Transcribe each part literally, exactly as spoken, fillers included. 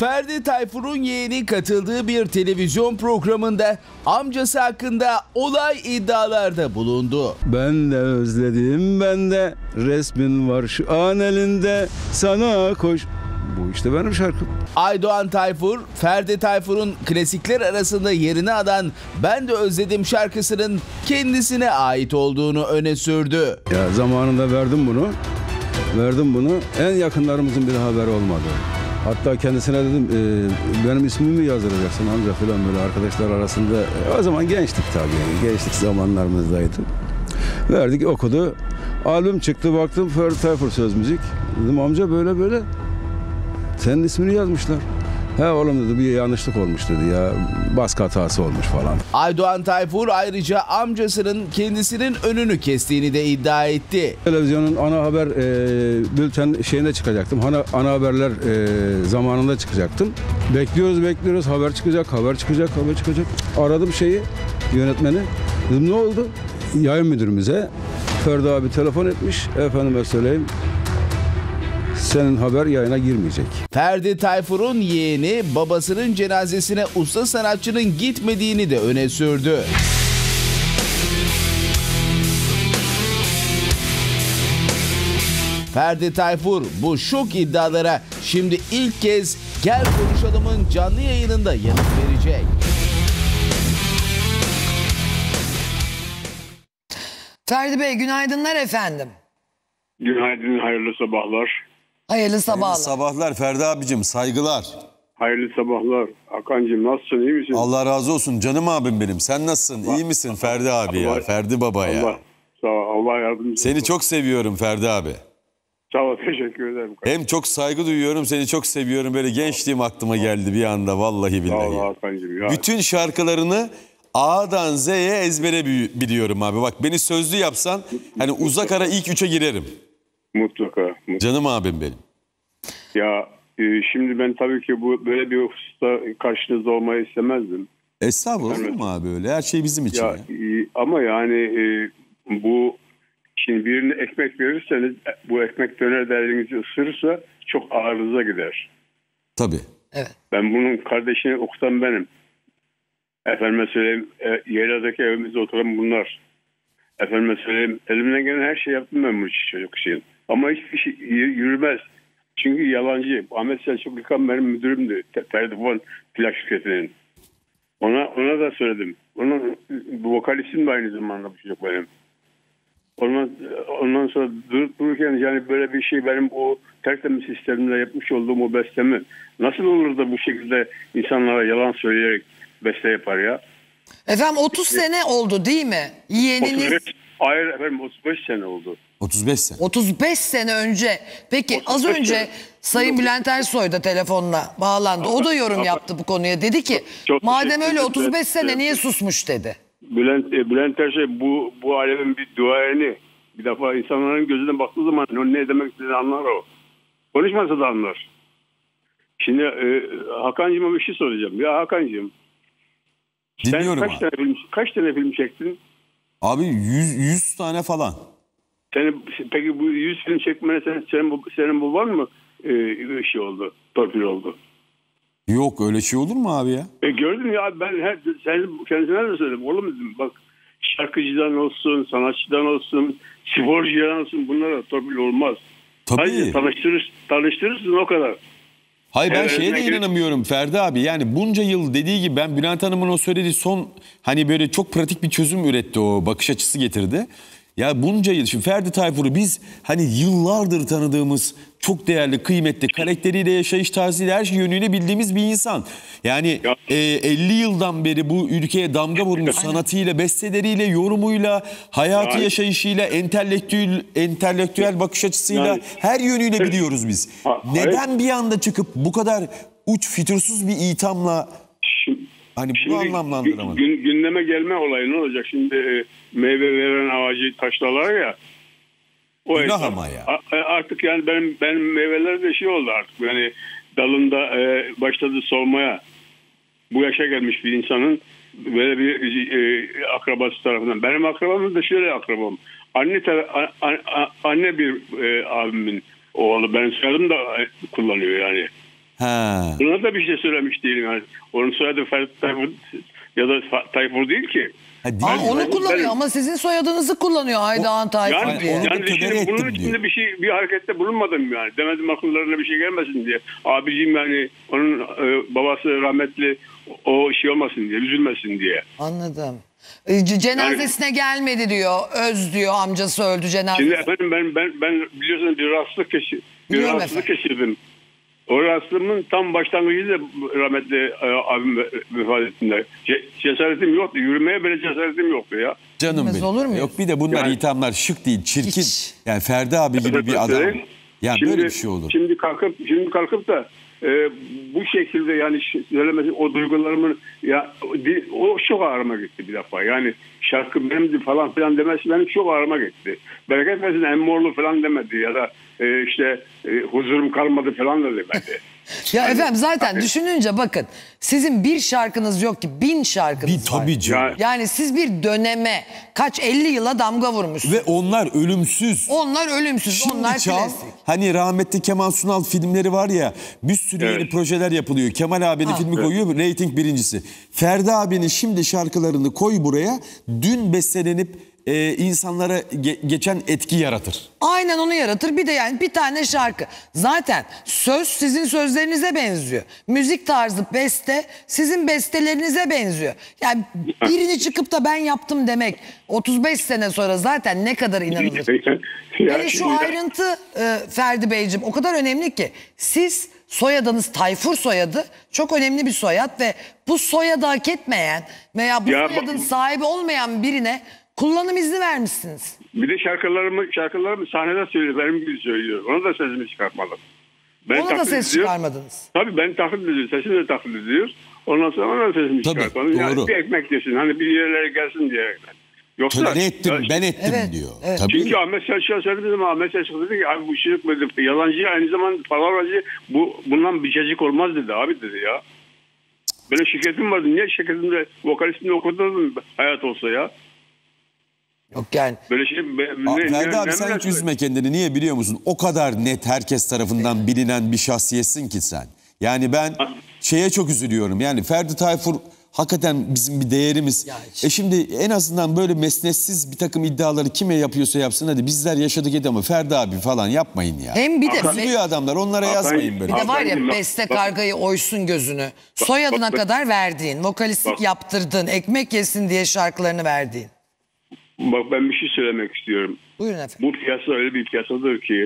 Ferdi Tayfur'un yeğeni katıldığı bir televizyon programında amcası hakkında olay iddialarda bulundu. Ben de özledim, ben de resmin var şu an elinde, sana koş. Bu işte benim şarkım. Aydoğan Tayfur, Ferdi Tayfur'un klasikler arasında yerini alan Ben de Özledim şarkısının kendisine ait olduğunu öne sürdü. Ya zamanında verdim bunu, verdim bunu. En yakınlarımızın bir haberi olmadı. Hatta kendisine dedim, e, benim ismimi mi yazdıracaksın amca falan böyle arkadaşlar arasında. E, o zaman gençtik tabii yani, gençlik zamanlarımızdaydı. Verdik, okudu. Albüm çıktı, baktım Ferdi Tayfur söz müzik. Dedim amca böyle böyle. Senin ismini yazmışlar. He oğlum dedi, bir yanlışlık olmuş dedi ya, baskı hatası olmuş falan. Aydoğan Tayfur ayrıca amcasının kendisinin önünü kestiğini de iddia etti. Televizyonun ana haber e, bülten şeyine çıkacaktım. Ana, ana haberler e, zamanında çıkacaktım. Bekliyoruz bekliyoruz, haber çıkacak, haber çıkacak, haber çıkacak. Aradım şeyi, yönetmeni. Dedim ne oldu? Yayın müdürümüze Ferdi abi telefon etmiş. Efendime söyleyeyim, senin haber yayına girmeyecek. Ferdi Tayfur'un yeğeni babasının cenazesine usta sanatçının gitmediğini de öne sürdü. Ferdi Tayfur bu şok iddialara şimdi ilk kez Gel Konuşalım'ın canlı yayınında yanıt verecek. Ferdi Bey günaydınlar efendim. Günaydın, hayırlı sabahlar. Hayırlı sabahlar. Hayırlı sabahlar Ferdi abicim, saygılar. Hayırlı sabahlar. Hakan'cığım nasılsın, iyi misin? Allah razı olsun canım abim benim. Sen nasılsın? Allah, İyi misin Ferdi abi Allah, ya? Ferdi baba ya. Allah, sağ ol, Allah yardımcı Seni olsun. çok seviyorum Ferdi abi. Sağ ol, teşekkür ederim. Hem çok saygı duyuyorum, seni çok seviyorum. Böyle gençliğim aklıma geldi bir anda vallahi Sağ ol billahi. Hakan'cığım. Ya. Bütün şarkılarını A'dan Z'ye ezbere bi- biliyorum abi. Bak beni sözlü yapsan hani uzak ara ilk üçe girerim. Mutlaka, mutlaka. Canım abim benim. Ya e, şimdi ben tabii ki bu böyle bir hususta karşınızda olmayı istemezdim. Estağfurullah olur Evet. mu abi öyle? Her şey bizim için Ya, ya. e, ama yani e, bu şimdi birine ekmek verirseniz bu ekmek döner de elinizi ısırırsa çok ağrınıza gider. Tabii. Evet. Ben bunun kardeşini okutan benim. Efendime söyleyeyim, e, Yeyla'daki evimizde oturan bunlar. Efendime söyleyeyim, elimden gelen her şey yaptım ben bu çocuk için. Ama hiçbir şey y- yürümez. Çünkü yalancı. Ahmet Selçuk Yıkan benim müdürümdü. Telefon plak şirketinin. Ona, ona da söyledim. Onun vokalistim de aynı zamanda bu çocuk benim. Ondan, ondan sonra durup dururken yani böyle bir şey benim o tertemiz sisteminde yapmış olduğum o bestemi nasıl olur da bu şekilde insanlara yalan söyleyerek beste yapar ya? Efendim otuz sene oldu değil mi? Yeğeniniz otuz beş, hayır efendim otuz beş sene oldu. otuz beş sene. otuz beş sene önce. Peki az otuz beş önce sene. Sayın Bülent Ersoy da telefonla bağlandı. O da yorum yaptı bu konuya. Dedi ki Çok madem teşekkür öyle ederim. otuz beş sene Evet. niye susmuş dedi. Bülent, e, Bülent Ersoy bu, bu alemin bir duayeni. Bir defa insanların gözüne baktığı zaman onun ne demek istediğini anlar o. Konuşmasa da anlar. Şimdi e, Hakan'cığıma bir şey soracağım. Ya Hakan'cığım sen Dinliyorum kaç abi. tane, film, kaç tane film çektin? Abi yüz, yüz tane falan. Senin, peki bu yüz film çekmene senin, senin, bu, senin bu var mı e, şey oldu, torpil oldu? Yok öyle şey olur mu abi ya? E gördün ya ben her, sen, kendisine de söyledim. Oğlum dedim bak şarkıcıdan olsun, sanatçıdan olsun, sporcudan olsun bunlara torpil olmaz. Tabii. Hayır, tanıştırır, tanıştırırsın o kadar. Hayır ben Evet, şeye de evet. inanamıyorum Ferdi abi. Yani bunca yıl dediği gibi ben Bülent Hanım'ın o söylediği son hani böyle çok pratik bir çözüm üretti, o bakış açısı getirdi. Ya bunca yıl şimdi Ferdi Tayfur'u biz hani yıllardır tanıdığımız çok değerli, kıymetli, karakteriyle, yaşayış tarzıyla, her şey yönüyle bildiğimiz bir insan. Yani Ya. e, elli yıldan beri bu ülkeye damga vurmuş sanatıyla, besteleriyle, yorumuyla, hayatı Yani. yaşayışıyla, entelektüel, entelektüel bakış açısıyla Yani. her yönüyle biliyoruz biz. Ha, Neden bir anda çıkıp bu kadar uç fütursuz bir ithamla Şimdi, hani bunu şimdi anlamlandıramadım. gün, gündeme gelme olayı ne olacak? Şimdi e, meyve veren ağacı taşlarlar ya. O Günah esnaf- ama ya. A- artık yani benim benim meyveler de şey oldu artık. Yani dalında e, başladı solmaya. Bu yaşa gelmiş bir insanın böyle bir e, akrabası tarafından. Benim akrabam da şöyle akrabam. Anne tar- a- a- a- anne bir e, abimin oğlu. Ben soyadım da e, kullanıyor yani. Ha. Buna da bir şey söylemiş değilim yani. Onun soyadı Ferdi Tayfur ya da Tayfur değil ki. Ha, değil Aa, mi? onu ben- kullanıyor ben- ama sizin soyadınızı kullanıyor Aydoğan Tayfur Yani, diye. onu da yani tolere şimdi ettim bunun içinde diyor. bir şey, bir harekette bulunmadım yani. Demedim akıllarına bir şey gelmesin diye. Abicim yani onun e, babası rahmetli o şey olmasın diye, üzülmesin diye. Anladım. E, c- Cenazesine gelmedi diyor. Öz diyor, amcası öldü Şimdi cenazesine. efendim ben ben ben biliyorsunuz bir rahatsızlık geçirdim. Bir Biliyorum rahatsızlık efendim. geçirdim. O rahatsızlığımın tam başlangıcı da rahmetli e, abim ve- vefat ettiğinde. Ce- cesaretim yoktu. Yürümeye bile cesaretim yoktu ya. Canım Bilmez benim. olur muyuz? Yok bir de bunlar Yani- ithamlar şık değil, çirkin. Hiç. Yani Ferdi abi gibi bir adam. Yani Şimdi- böyle bir şey olur. Şimdi kalkıp şimdi kalkıp da e, bu şekilde yani ş- söylemesi o duygularımın ya di- o çok ağrıma gitti bir defa. Yani şarkı benimdi falan filan demesi benim çok ağrıma gitti. Bereket versin Emmoğlu falan demedi ya da e, işte e, huzurum kalmadı falan da demedi. Ya efendim zaten düşününce bakın sizin bir şarkınız yok ki bin şarkınız Bir var. tabii canım. Ya- Yani siz bir döneme kaç elli yıla damga vurmuşsunuz. Ve onlar ölümsüz. Onlar ölümsüz, Şimdi onlar çal, klasik. hani rahmetli Kemal Sunal filmleri var ya, bir sürü Evet. yeni projeler yapılıyor. Kemal abinin Ha. filmi koyuyor, reyting birincisi. Ferdi abinin şimdi şarkılarını koy buraya, dün bestelenip e, insanlara ge- geçen etki yaratır. Aynen onu yaratır. Bir de yani bir tane şarkı. Zaten söz sizin sözlerinize benziyor. Müzik tarzı beste sizin bestelerinize benziyor. Yani birini çıkıp da ben yaptım demek otuz beş sene sonra zaten ne kadar inanılır. Ya Hele şu şimdi- ayrıntı e, Ferdi Beyciğim o kadar önemli ki siz soyadınız Tayfur soyadı çok önemli bir soyad ve bu soyadı hak etmeyen veya bu Ya soyadın bak- sahibi olmayan birine kullanım izni vermişsiniz. Bir de şarkılarımı şarkılarımı sahnede söylüyor. Benim gibi söylüyor. Ona da sesimi çıkartmadım. Ben Ona da taklit ses ediyor. çıkarmadınız. Tabii ben taklit ediyor. Sesini de taklit ediyor. Ondan sonra ona da sesimi Tabii, çıkartmadım. Yani doğru. bir ekmek yesin. Hani bir yerlere gelsin diye. Yoksa Tolere ettim, Ya- ben ettim Evet, diyor. evet. Tabii. Çünkü Ahmet Selçuk'a söylediği zaman Ahmet Selçuk dedi ki abi bu şey dedi. Yalancı aynı zamanda palavracı bu bundan bir cacık olmaz dedi abi dedi ya. Benim şirketim vardı. Niye şirketimde vokalistini okuturdum hayat olsa ya? Yok yani. Böyle şey be- Aa, ne, Ferdi ne- abi ne sen hiç münasebet? üzme kendini. Niye biliyor musun? O kadar net herkes tarafından bilinen bir şahsiyetsin ki sen. Yani ben şeye çok üzülüyorum. Yani Ferdi Tayfur hakikaten bizim bir değerimiz. Ya hiç. E şimdi en azından böyle mesnetsiz bir takım iddiaları kime yapıyorsa yapsın. Hadi bizler yaşadık et ama Ferdi abi falan yapmayın ya. Hem bir de Üzülüyor adamlar, onlara yazmayın böyle. bir de var ya Efendim, bak- beste bak- kargayı oysun gözünü. Soyadına bak- kadar verdiğin, vokalistlik Bak- yaptırdığın, ekmek yesin diye şarkılarını verdiğin. Bak ben bir şey söylemek istiyorum. Buyurun efendim. Bu piyasa öyle bir piyasadır ki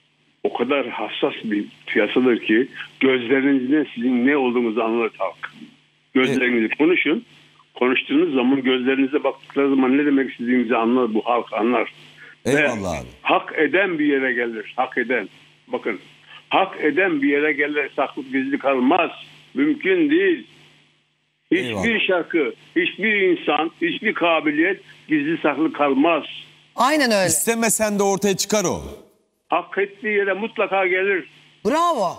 o kadar hassas bir piyasadır ki gözlerinizden sizin ne olduğunuzu anlar halk. Gözlerinizi konuşun. Konuştuğunuz zaman gözlerinize baktıkları zaman ne demek istediğinizi anlar bu halk anlar. Eyvallah Ve abi. hak eden bir yere gelir. Hak eden. Bakın. Hak eden bir yere gelir. Saklı gizli kalmaz. Mümkün değil. Hiçbir Eyvallah. şarkı, hiçbir insan, hiçbir kabiliyet gizli saklı kalmaz. Aynen öyle. İstemesen de ortaya çıkar o. Hak ettiği yere mutlaka gelir. Bravo.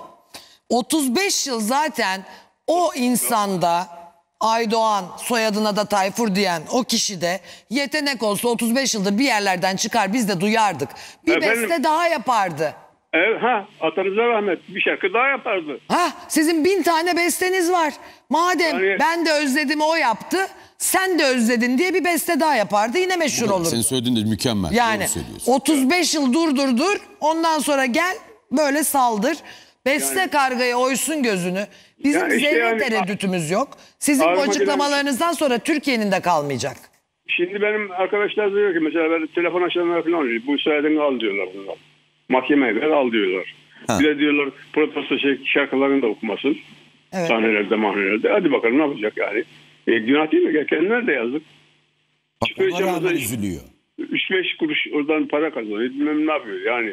otuz beş yıl zaten o insanda Aydoğan soyadına da Tayfur diyen o kişi de yetenek olsa otuz beş yıldır bir yerlerden çıkar biz de duyardık. Bir Efendim? beste daha yapardı. Evet, ha, atanıza rahmet. Bir şarkı daha yapardı. Ha sizin bin tane besteniz var. Madem Yani- ben de özledim o yaptı sen de özledin diye bir beste daha yapardı yine meşhur olurdu. Senin söylediğin de mükemmel. Yani Doğru söylüyorsun. otuz beş yıl dur dur dur ondan sonra gel böyle saldır. Beste kargaya oysun gözünü. Bizim Yani işte zerre yani- tereddütümüz yok. Sizin bu Ağrıma gelen- açıklamalarınızdan sonra Türkiye'nin de kalmayacak. Şimdi benim arkadaşlar diyor ki mesela ben telefon açanlar falan oluyor. Bu soyadını al diyorlar bunlar. Mahkemeye ver al diyorlar. Ha. Bir de diyorlar protesto şey, şarkılarını da okumasın. Evet. Sahnelerde mahnelerde. Hadi bakalım ne yapacak yani. E, günah değil mi? Kendileri de yazdık. Bak Çıkıyor ona rağmen içeride- üzülüyor. üç beş kuruş oradan para kazanıyor. Bilmem ne yapıyor yani.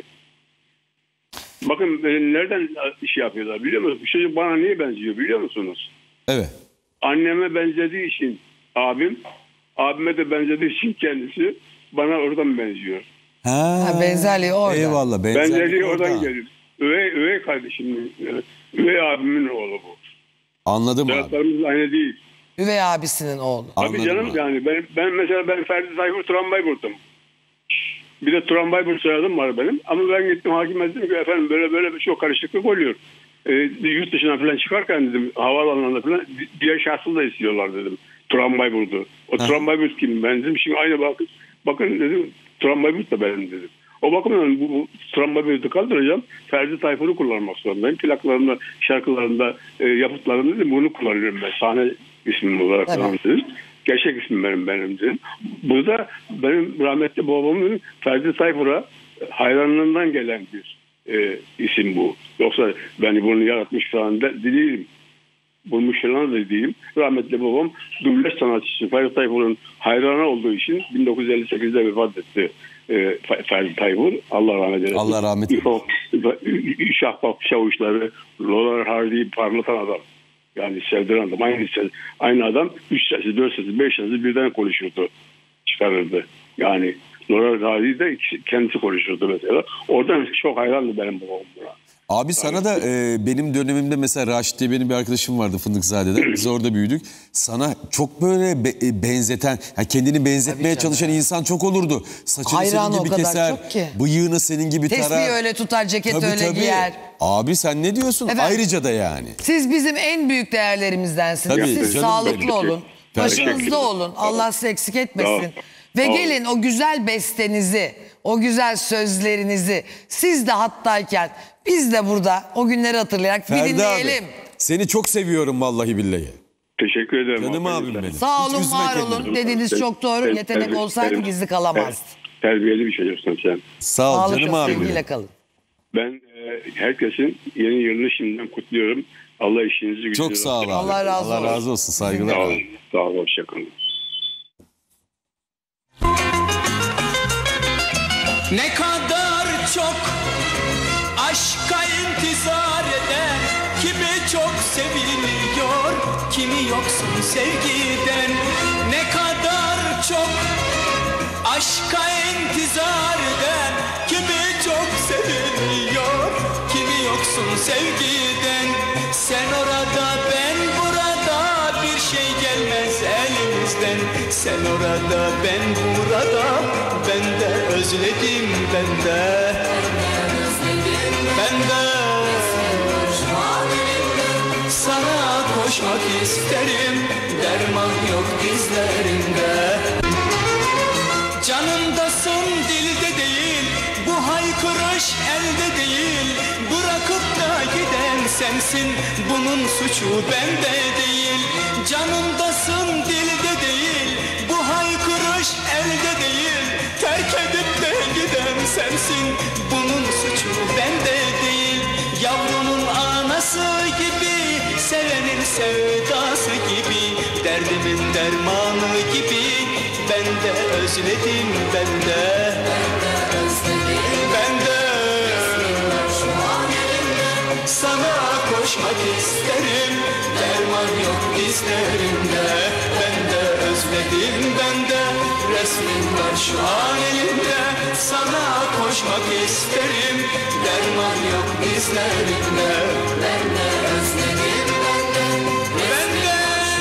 Bakın e, nereden iş yapıyorlar biliyor musunuz? Bu çocuk bana niye benziyor biliyor musunuz? Evet. Anneme benzediği için abim, abime de benzediği için kendisi bana oradan benziyor. Ha, Ha, benzerliği orada. Eyvallah. Benzerliği, Benzerliği oradan. oradan geliyor. Üvey, üvey kardeşimin, e, üvey abimin oğlu bu. Anladım abi. Soyadlarımız aynı değil. Üvey abisinin oğlu. Tabii Anladım canım abi. yani ben, ben mesela ben Ferdi Tayfur Turan Bayburt'um. Bir de Turan Bayburt soyadım var benim. Ama ben gittim hakime dedim ki efendim böyle böyle bir çok karışıklık oluyor. e, yurt dışına falan çıkarken dedim havaalanlarında falan diğer şahsı da istiyorlar dedim. Turan Bayburt'u. O Turan Bayburt kim? Ben dedim şimdi aynı bakın. Bakın dedim Turan Bayburt da benim dedim. O bakımdan bu, bu Turan Bayburt'u kaldıracağım. Ferdi Tayfur'u kullanmak zorundayım. Plaklarımda, şarkılarımda, e, yapıtlarımda dedim bunu kullanıyorum ben. Sahne ismim olarak evet. dedim. Gerçek ismim benim benim dedim. Burada benim rahmetli babamın Ferdi Tayfur'a hayranlığından gelen bir e, isim bu. Yoksa ben bunu yaratmış falan da değilim. Bulmuş falan da değilim. Rahmetli babam dublaj sanatçısı Ferdi Tayfur'un hayranı olduğu için bin dokuz yüz elli sekizde vefat etti. E, Ferdi Tayfur. Allah rahmet eylesin. Allah rahmet eylesin. Şahbap Çavuşları, Lola Hardy'yi parlatan adam. Yani sevdiren adam. Aynı, aynı adam üç sesi, dört sesi, beş sesi birden konuşurdu. Çıkarırdı. Yani Lola Hardy de kendisi konuşurdu mesela. Oradan çok hayrandı benim babam buna. Abi sana da e, benim dönemimde mesela Raşit diye benim bir arkadaşım vardı Fındıkzade'den. Biz orada büyüdük. Sana çok böyle be, e, benzeten, yani kendini benzetmeye çalışan insan çok olurdu. Saçını Hayran senin gibi o kadar keser, çok ki. bıyığını senin gibi tarar. Tesbihi öyle tutar, ceket Tabii, öyle tabii. giyer. Abi sen ne diyorsun? Efendim? Ayrıca da yani. Siz bizim en büyük değerlerimizdensiniz. Tabii, Siz canım sağlıklı benim. olun. Teşekkür Başınızda olun. Allah sizi eksik etmesin. Tamam. Ve Tamam. gelin o güzel bestenizi, o güzel sözlerinizi siz de hattayken biz de burada o günleri hatırlayarak bir Ferdi dinleyelim. abi, seni çok seviyorum vallahi billahi. Teşekkür ederim. Canım abim benim. Sağ Hiç olun, üzme var kendini. olun. Dediğiniz çok doğru. Yetenek olsaydı gizli kalamazdı. Terbiyeli bir çocuksun sen. Sağ ol Sağlıkla, canım abim. sevgiyle kalın. Ben e, herkesin yeni yılını şimdiden kutluyorum. Allah işinizi gücünüzü. Çok sağ ol abi. Allah razı Allah olsun. razı olsun. Saygılar. Sağ abi. olun. Sağ olun. Hoşçakalın. Ne kadar çok aşka intizar eden, kimi çok seviliyor, kimi yoksun sevgiden. Ne kadar çok aşka intizar eden, kimi çok seviliyor, kimi yoksun sevgiden. Sen orada ben burada, bir şey gelmez elimizden. Sen orada ben burada, ben de özledim ben de. Ben de sana koşmak isterim, derman yok dizlerimde. Canımdasın dilde değil, bu haykırış elde değil. Bırakıp da giden sensin, bunun suçu bende değil. Canımdasın dilde değil, bu haykırış elde değil. Terk edip de giden sensin, bunun suçu bende değil. Yavrunun anası gibi, sevenin sevdası gibi, derdimin dermanı gibi, ben de özledim ben de. Ben de sana koşmak isterim, derman yok dizlerimde. Ben de özledim ben de, resmin var şu an elimde. Sana koşmak isterim, derman yok dizlerimde. Ben de özledim ben de, ben de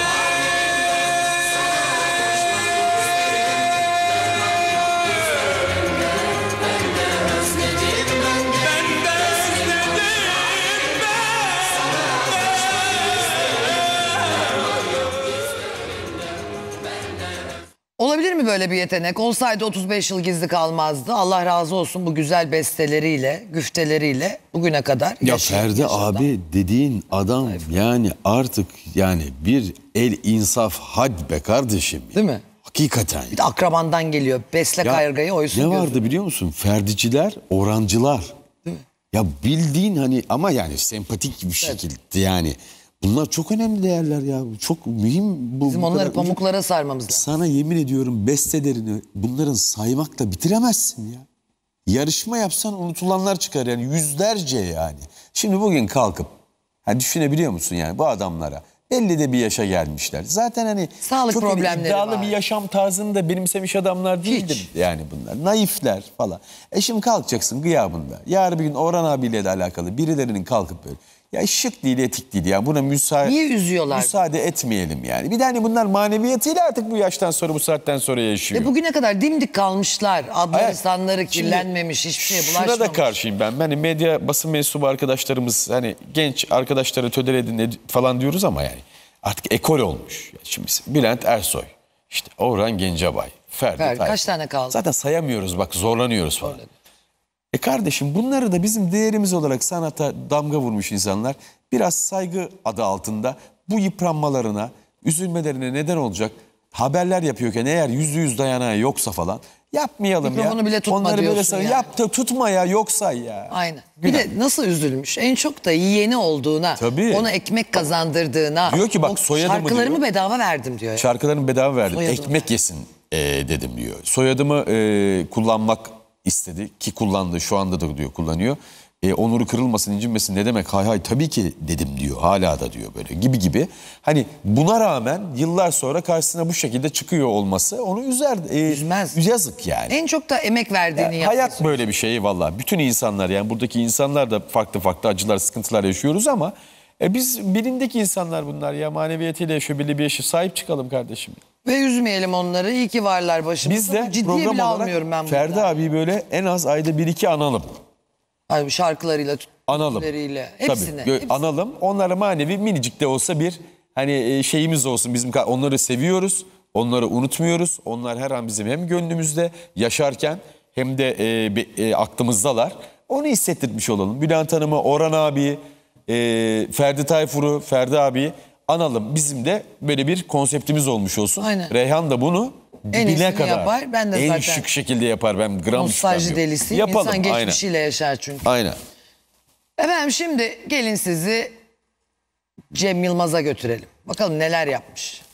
Olabilir mi böyle bir yetenek? Olsaydı otuz beş yıl gizli kalmazdı. Allah razı olsun bu güzel besteleriyle, güfteleriyle bugüne kadar Ya yaşıyor, Ferdi yaşadı. abi dediğin adam yani artık yani bir el insaf had be kardeşim. Değil mi? Hakikaten. Bir de akrabandan geliyor. Besle Ya kaygayı oysun ne gözünü. vardı biliyor musun? Ferdiciler, orancılar. Ya bildiğin hani ama yani sempatik bir şekilde yani. Bunlar çok önemli değerler ya. Çok mühim. Bu, Bizim bu onları kadar- pamuklara sarmamız lazım. Sana yemin ediyorum bestelerini bunların saymakla bitiremezsin ya. Yarışma yapsan unutulanlar çıkar yani yüzlerce yani. Şimdi bugün kalkıp ha düşünebiliyor musun yani bu adamlara belli de bir yaşa gelmişler. Zaten hani Sağlık çok öyle problemleri iddialı var. bir yaşam tarzını da benimsemiş adamlar değildir Hiç. yani bunlar. Naifler falan. E şimdi kalkacaksın gıyabında. Yarın bir gün Orhan abiyle de alakalı birilerinin kalkıp böyle Ya şık değil, etik değil. Yani buna müsaade Niye üzüyorlar? müsaade etmeyelim yani. Bir de hani bunlar maneviyatıyla artık bu yaştan sonra, bu saatten sonra yaşıyor. E bugüne kadar dimdik kalmışlar. Adları, Evet. sanları Şimdi kirlenmemiş, hiçbir şeye bulaşmamış. Şuna da karşıyım ben. Yani medya, basın mensubu arkadaşlarımız, hani genç arkadaşları tödeledin ed- falan diyoruz ama yani artık ekol olmuş. Yani şimdi Bülent Ersoy, işte Orhan Gencebay, Ferdi Ferdi, Tayfur. kaç tane kaldı? Zaten sayamıyoruz, bak zorlanıyoruz falan. E kardeşim, bunları da bizim değerimiz olarak sanata damga vurmuş insanlar biraz saygı adı altında bu yıpranmalarına, üzülmelerine neden olacak haberler yapıyorken eğer yüzde yüz dayanağı yoksa falan yapmayalım ya. Mikrofonu bile tutma Onları böyle diyorsun say- yani. Yap da tutma ya, yoksa ya. Aynen. Günah. Bir de nasıl üzülmüş? En çok da yeni olduğuna, Tabii. ona ekmek kazandırdığına. Diyor ki bak, o soyadımı şarkılarımı diyor. bedava verdim diyor. Ya. Şarkılarını bedava verdim. Soyadımı Ekmek yesin e, dedim diyor. Soyadımı e, kullanmak istedi ki kullandı. Şu anda da diyor kullanıyor. E, onuru kırılmasın, incinmesin, ne demek? Hay hay tabii ki dedim diyor. Hala da diyor böyle gibi gibi. Hani buna rağmen yıllar sonra karşısına bu şekilde çıkıyor olması onu üzer. E, Üzmez. Yazık yani. En çok da emek verdiğini Ya, yapmış. hayat böyle bir şey vallahi. Bütün insanlar, yani buradaki insanlar da farklı farklı acılar, sıkıntılar yaşıyoruz ama e, biz bilindeki insanlar bunlar ya, maneviyatıyla yaşıyor, belli bir yaşa sahip çıkalım kardeşim. Ve üzmeyelim onları. İyi ki varlar başımızda. Biz de Ciddiye bile program almıyorum ben olarak Ferdi bunları. abi böyle en az ayda bir iki analım. Ay, şarkılarıyla, Analım. türküleriyle, Tabii, hepsine. gö- hepsine. analım. Onlara manevi minicik de olsa bir hani e, şeyimiz olsun. Bizim ka- onları seviyoruz. Onları unutmuyoruz. Onlar her an bizim hem gönlümüzde yaşarken hem de e, be- e, aklımızdalar. Onu hissettirmiş olalım. Bülent Hanım'ı, Orhan abi, e, Ferdi Tayfur'u, Ferdi abi analım. Bizim de böyle bir konseptimiz olmuş olsun. Aynen. Reyhan da bunu En dibine iyisini kadar yapar. Ben de en zaten şık şekilde yapar. Ben gram Nostalji şüphem yok. delisiyim. Yapalım, İnsan aynen. geçmişiyle yaşar çünkü. Aynen. Efendim şimdi gelin sizi Cem Yılmaz'a götürelim. Bakalım neler yapmış.